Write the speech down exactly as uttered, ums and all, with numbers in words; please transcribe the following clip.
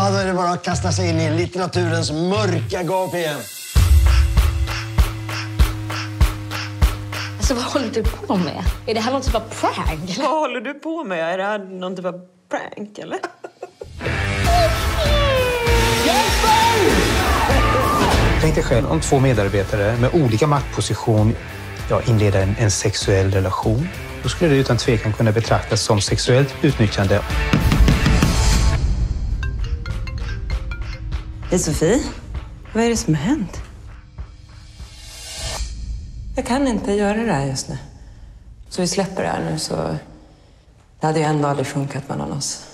Ja, då är det bara att kasta sig in i litteraturens mörka gap igen. Alltså, vad håller du på med? Är det här någon typ av prank? Vad håller du på med? Är det här någon typ av prank, eller? Tänk dig själv om två medarbetare med olika maktposition ja, inleder en, en sexuell relation. Då skulle det utan tvekan kunna betraktas som sexuellt utnyttjande. Hej Sofie, vad är det som har hänt? Jag kan inte göra det här just nu. Så vi släpper det här nu så... Det hade ju ändå aldrig funkat mellan oss.